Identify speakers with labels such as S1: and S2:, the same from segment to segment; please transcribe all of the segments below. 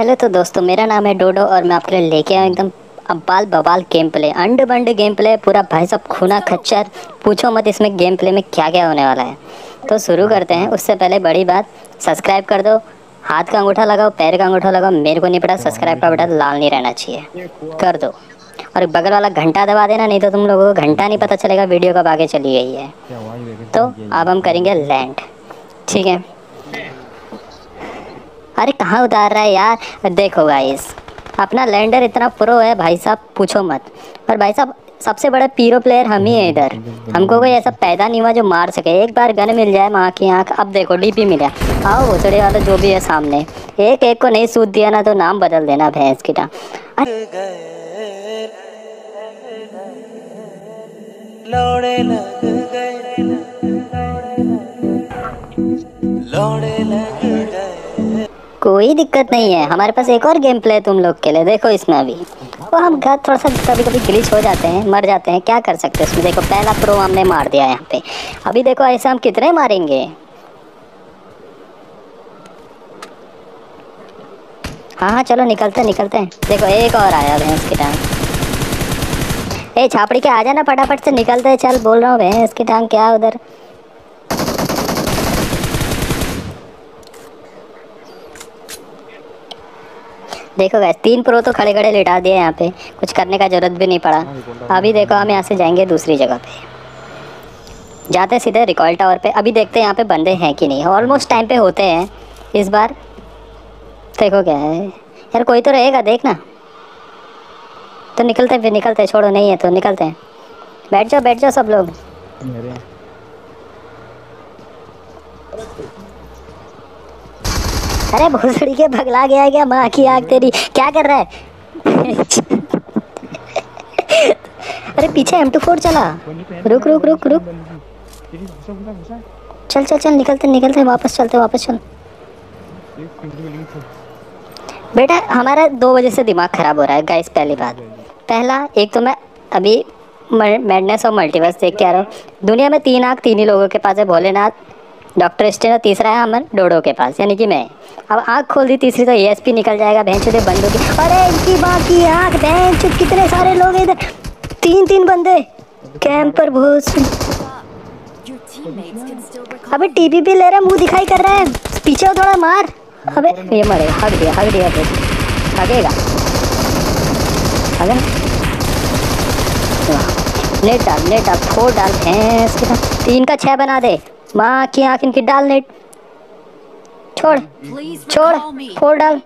S1: Hello तो दोस्तों, मेरा नाम है डोडो और मैं आपके लिए लेके आया एकदम अब्बाल बवाल गेम प्ले, अंड बंड गेम प्ले पूरा भाई साहब खूना खच्चर। पूछो मत इसमें गेम प्ले में क्या क्या होने वाला है। तो शुरू करते हैं। उससे पहले बड़ी बात, सब्सक्राइब कर दो। हाथ का अंगूठा लगाओ, पैर का अंगूठा लगाओ, मेरे को नहीं पता, सब्सक्राइब का बटन लाल नहीं रहना चाहिए, कर दो। और बगल वाला घंटा दबा देना, नहीं तो तुम लोगों को घंटा नहीं पता चलेगा वीडियो कब आगे चली गई है। तो अब हम करेंगे लैंड, ठीक है। अरे कहाँ उतार रहा है यार। देखो गाइस, अपना लैंडर इतना प्रो है भाई साहब, पूछो मत। और भाई साहब सबसे बड़ा पीरो प्लेयर हम ही है इधर। हमको कोई ऐसा पैदा नहीं हुआ जो मार सके। एक बार गन मिल जाए माँ की आँख। अब देखो डीपी मिला। आओ भोसड़े वाला जो भी है सामने, एक एक को नहीं सूद दिया ना तो नाम बदल देना भैंस की टांग। लौड़े लग गए, लौड़े लग गए। कोई दिक्कत नहीं है, हमारे पास एक और गेम प्ले है तुम लोग के लिए। देखो इसमें अभी वो हम घर थोड़ा सा कभी कभी ग्लिच हो जाते हैं, मर जाते हैं, क्या कर सकते हैं इसमें। देखो पहला प्रो हमने मार दिया यहाँ पे। अभी देखो ऐसे हम कितने मारेंगे। हाँ चलो निकलते निकलते हैं। देखो एक और आया भैंस की टांग। ए छापड़ी के आ जाना फटाफट से, निकलते हैं। चल बोल रहा हूँ भैंस की टांग क्या उधर। देखो गैस 3 प्रो तो खड़े खड़े लिटा दिए यहाँ पे, कुछ करने का जरूरत भी नहीं पड़ा। अभी देखो हम यहाँ से जाएंगे दूसरी जगह पे, जाते सीधे रिकॉल टावर पे। अभी देखते हैं यहाँ पे बंदे हैं कि नहीं। ऑलमोस्ट टाइम पे होते हैं इस बार। देखो क्या है यार, कोई तो रहेगा देखना। तो निकलते हैं फिर, निकलते हैं, छोड़ो नहीं है तो निकलते हैं। बैठ जाओ सब लोग। अरे भोसड़ी के भगला गया क्या, माँ की आग तेरी, क्या कर रहा है। अरे पीछे M24 चला। रुक रुक रुक रुक, चल चल चल, निकलते निकलते, वापस चलते, वापस चल। बेटा हमारा 2 वजह से दिमाग खराब हो रहा है गाइस। पहली बात, पहला एक तो मैं अभी मैडनेस और मल्टीवर्स देख के आ रहा हूँ। दुनिया में 3 आँख 3 ही लोगों के पास है, भोलेनाथ, डॉक्टर स्टेन, और तीसरा है हमारे डोडो के पास, यानी कि मैं। अब आँख खोल दी तीसरी तो ESP निकल जाएगा भैंस चुदे बंदों की। अरे इनकी बाकी आँख भैंस चुद, कितने सारे लोग इधर, 3 बंदे कैंपर भूस। अबे TPP ले रहा है, मुंह दिखाई कर रहा है, पीछे हो थोड़ा मार। अबे ये मरेगा, हग दिया हगेगा अगर नेट डाल फोड़ डाल भैंस के साथ। 3 का 6 बना दे, माँ की आँख इनकी डाल नेट। छोड़ फोड़ डाल।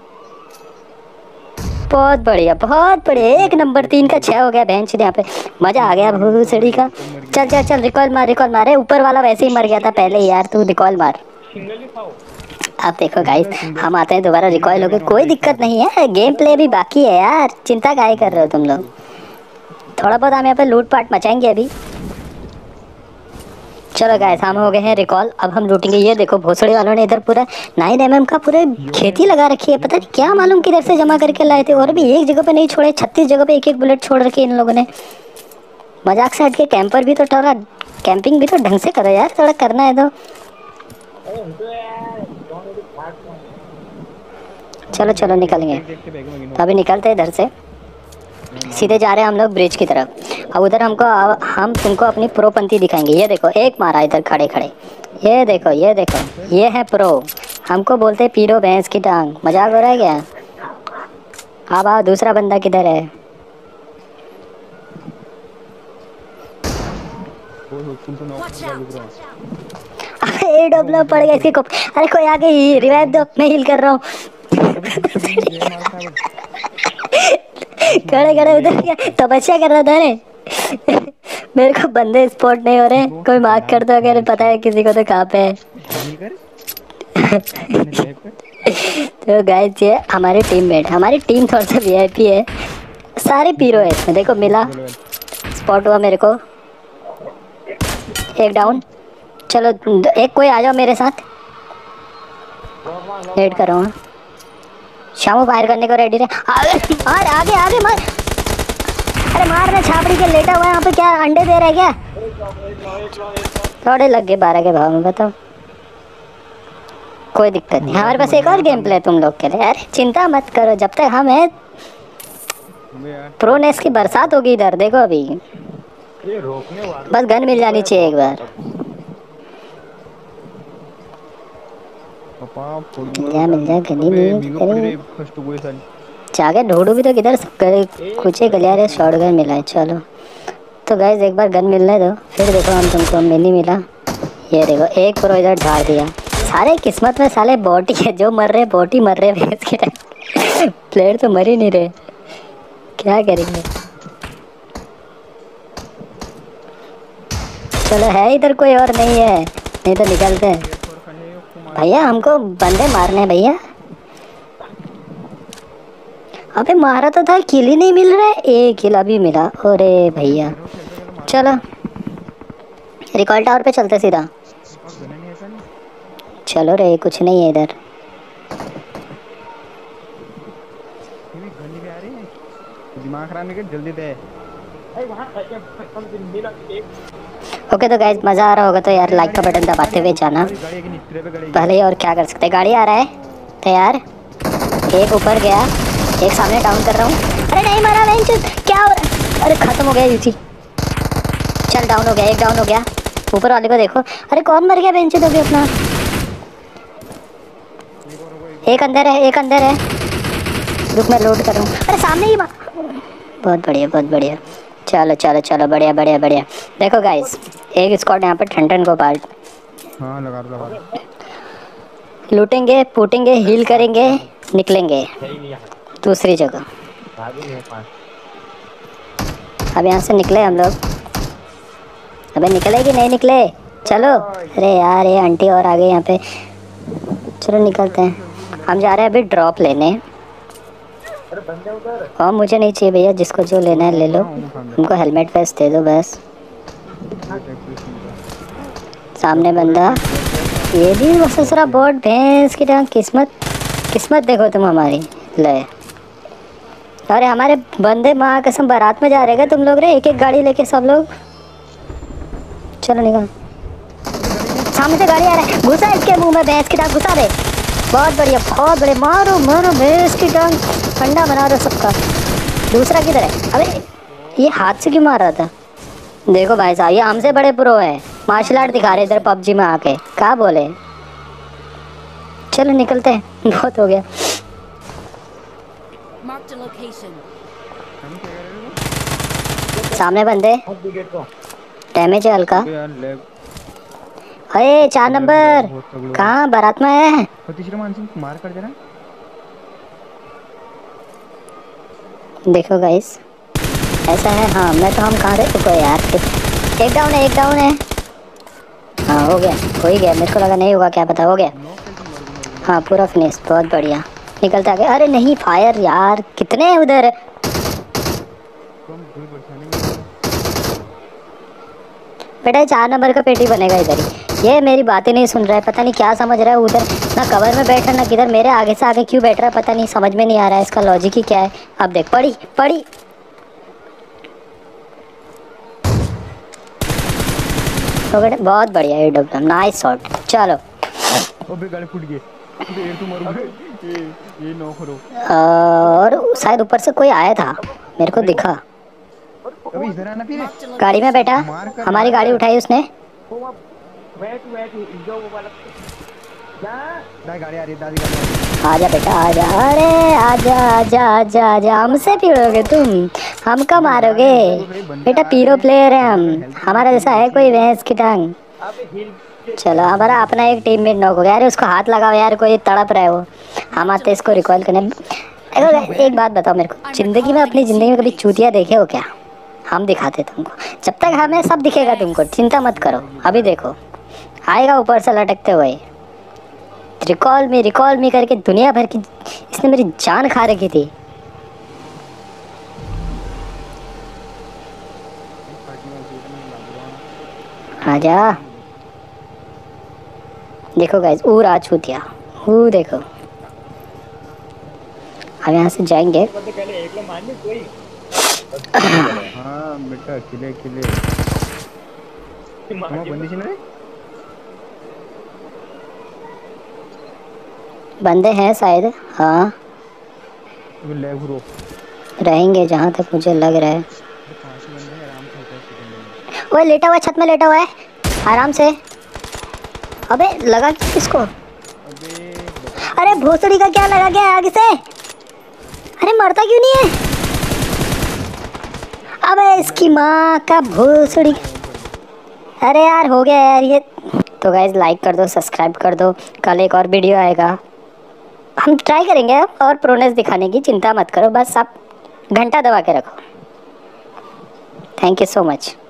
S1: बहुत बढ़िया 1 नंबर। 3 का 6 हो गया बेंच। यहाँ पे मजा आ गया भूसड़ी का। चल चल चल, रिकॉल मारे। ऊपर वाला वैसे ही मर गया था पहले यार, तू रिकॉल मार। अब देखो गाइस, हम आते हैं दोबारा रिकॉल हो गए, कोई दिक्कत नहीं है, गेम प्ले भी बाकी है यार, चिंता काहे कर रहे हो तुम लोग। थोड़ा बहुत हम यहाँ पे लूट पाट मचाएंगे अभी। चलो गाइस हम हो गए हैं रिकॉल, अब हम लूटेंगे। ये देखो भोसड़े वालों ने इधर पूरा 9mm का पूरे खेती लगा रखी है, पता नहीं क्या मालूम किधर से जमा करके लाए थे। और भी एक जगह पे नहीं छोड़े, 36 जगह पे एक बुलेट छोड़ रखी है इन लोगों ने। मजाक से हट के कैंपर भी तो थोड़ा, कैंपिंग भी तो ढंग से करो यार, थोड़ा करना है तो। चलो चलो निकलेंगे, अभी निकलते हैं इधर से। सीधे जा रहे हैं हम लोग ब्रिज की तरफ। अब उधर हम तुमको अपनी प्रोपंथी दिखाएंगे। ये देखो एक मारा इधर खड़े खड़े, ये देखो ये है प्रो। हमको बोलते हैं पीरो भैंस की टांग, मजाक हो रहा है क्या। अब आओ, दूसरा बंदा किधर है। अरे डबला पड़ गया इसके को। अरे कोई आगे ही रिवाइव दो, मैं हील कर रहा हूँ। खड़े उधर क्या तपस्या कर रहा था रे। मेरे को बंदे स्पॉट नहीं हो रहे, कोई मार्क कर दो अगर पता है किसी को तो कहाँ पे है। तो गाइस ये हमारे टीममेट, हमारी टीम थोड़ा सा VIP है, सारे पीरो है इसमें। देखो मिला, स्पॉट हुआ मेरे को, एक डाउन। चलो एक कोई आ जाओ मेरे साथ, वेट कर रहा हूँ। शामू फायर करने को रेडी रहे। आगे मार। अरे मार ना, छापड़ी के लेटा हुआ है यहाँ पे, क्या अंडे दे रहा है क्या। थोड़े लग गए 12 के भाव में, बताओ। कोई दिक्कत नहीं, हमारे पास एक और गेम प्ले तुम लोग के लिए। अरे चिंता मत करो, जब तक हम हैं प्रोनेस की बरसात होगी इधर। देखो अभी
S2: ये रोकने वाला
S1: बस गन मिल जानी चाहिए एक बार। मिल जाए गनी नहीं जाके ढूंढू भी तो किधर कुछ ही गलियारे शॉटगन मिला है। चलो तो गाइस एक बार गन मिलने दो, फिर देखो हम तुमको मिनी मिला। ये देखो एक प्रो इधर ढाल दिया। सारे किस्मत में साले बॉट ही है, जो मर रहे बॉट ही मर रहे प्लेयर तो मर ही नहीं रहे, क्या करेंगे। चलो है इधर कोई और नहीं है, नहीं तो निकलते हैं भैया, हमको बंदे मारने हैं भैया। अबे मारा तो था, किल ही नहीं मिल रहा है। एक किल अभी मिला, अरे भैया। चलो रिकॉल टावर पे चलते सीधा। चलो रे, कुछ नहीं है इधर।
S3: दिमाग खराब नहीं, जल्दी दे।
S1: ओके तो गाइस मजा आ रहा होगा तो यार लाइक का बटन दबाते हुए जाना। पहले और क्या कर सकते हैं, गाड़ी आ रहा है तैयार। एक ऊपर गया, एक सामने डाउन कर रहा हूँ। अरे नहीं मारा बेंच, क्या हो रहा है? अरे खत्म हो गया यूसी। चल डाउन हो गया, एक डाउन हो गया। ऊपर वाले को देखो, अरे कौन मर गया बेंच तो भी अपना। एक अंदर है, एक अंदर है, रुक मैं लोड कर रहा हूँ। अरे सामने ही बहुत बढ़िया बहुत बढ़िया। चलो चलो चलो बढ़िया बढ़िया बढ़िया। देखो गाइस एक स्क्वाड यहाँ पर ठंडन को पार्ट।
S3: हाँ लगा दो।
S1: लूटेंगे फूटेंगे हील करेंगे, निकलेंगे दूसरी जगह। अब यहाँ से निकले हम लोग। अबे निकले कि नहीं निकले, चलो। अरे यार ये आंटी और आ गए यहाँ पे। चलो निकलते हैं, हम जा रहे हैं अभी ड्रॉप लेने। और मुझे नहीं चाहिए भैया, जिसको जो लेना है ले लो। हमको हेलमेट वेस्ट दे दो बस। सामने बंदा, ये भी ससुरा बोट भैंस की तरह। किस्मत किस्मत देखो तुम हमारी। ले अरे हमारे बंदे माँ कसम बारात में जा रहे हैं तुम लोग रे, एक एक गाड़ी लेके सब लोग। चलो निकल, सामने से गाड़ी आ रहा है, घुसा इसके मुंह में भैंस की टांग घुसा दे। बहुत बढ़िया बहुत बढ़िया, मारो मारो भैंस की टांग, ठंडा बना रहे सबका। दूसरा किधर है? अबे ये हाथ से क्यों मार रहा था? देखो भाई साहब ये हमसे बड़े प्रो है, मार्शल आर्ट दिखा रहे इधर पबजी में आके, क्या बोले। चलो निकलते हैं, बहुत हो गया। सामने बंदे, डैमेज है हल्का। अरे 4 नंबर कहाँ बारात में है?
S3: मार कर जरा।
S1: देखो गाइस ऐसा है। हाँ मैं तो, हम कहाँ से रुको यार। एक डाउन है, एक डाउन है। हाँ हो गया, हो ही गया। मेरे को लगा नहीं होगा, क्या पता हो गया। हाँ पूरा फिनिश, बहुत बढ़िया। निकलता गया। अरे नहीं फायर यार, कितने हैं उधर। बेटा 4 नंबर का पेटी बनेगा इधर ही। ये मेरी बातें नहीं सुन रहा है, पता नहीं क्या समझ रहा है। उधर ना कवर में बैठ रहा ना किधर, मेरे आगे से आगे क्यों बैठ रहा है पता नहीं, समझ में नहीं आ रहा है इसका लॉजिक ही क्या है। अब देख पड़ी पड़ी। तो बेटा बहुत बढ़िया, ये डबल नाइस शॉट। चलो
S3: अबे गाड़ी फूट गई, ये तो मर गए। ये नो करो।
S1: और शायद ऊपर से कोई आया था, मेरे को दिखा।
S3: अभी इधर आना फिर।
S1: गाड़ी में बैठा, हमारी गाड़ी उठाई उसने।
S3: गाड़ी आ रही है, दादी गाड़ी।
S1: आजा बेटा आजा, अरे आजा आजा आजा आजा। हमसे पीड़ोगे तुम, हमका मारोगे बेटा। पीरो प्लेयर है हम, हमारा जैसा है कोई भैंस की टांग। चलो हमारा अपना एक टीम मेट नॉक हो गया। अरे उसको हाथ लगाओ यार, कोई तड़प रहा है वो। हम आते इसको रिकॉल करने। एक बात बताओ मेरे को, जिंदगी में अपनी जिंदगी में कभी चूतिया देखे हो क्या? हम दिखाते तुमको, जब तक हमें सब दिखेगा तुमको, चिंता मत करो। अभी देखो आएगा ऊपर से लटकते हुए। रिकॉल मी करके दुनिया भर की इसने मेरी जान खा रखी थी। आजा देखो गाइस, ऊर आ चूतिया, वो देखो। हम यहाँ से जाएंगे।
S3: हाँ बेटा किले किले बंदी
S1: बंदे हैं शायद, हाँ
S3: लैग ब्रो।
S1: रहेंगे जहाँ तक मुझे लग रहा है।
S3: 5 बंदे हैं, आराम से होता है सेकंड में।
S1: वो लेटा हुआ है, छत में लेटा हुआ है आराम से। अबे लगा किसको?
S3: अबे
S1: अरे भोसड़ी का क्या लगा गया आगे से? अरे मरता क्यों नहीं है? अबे इसकी माँ का भोसड़ी। अरे यार हो गया यार ये। तो गाइज लाइक कर दो, सब्सक्राइब कर दो, कल एक और वीडियो आएगा। हम ट्राई करेंगे अब और प्रोनेस दिखाने की, चिंता मत करो, बस आप घंटा दबा के रखो। Thank you so much.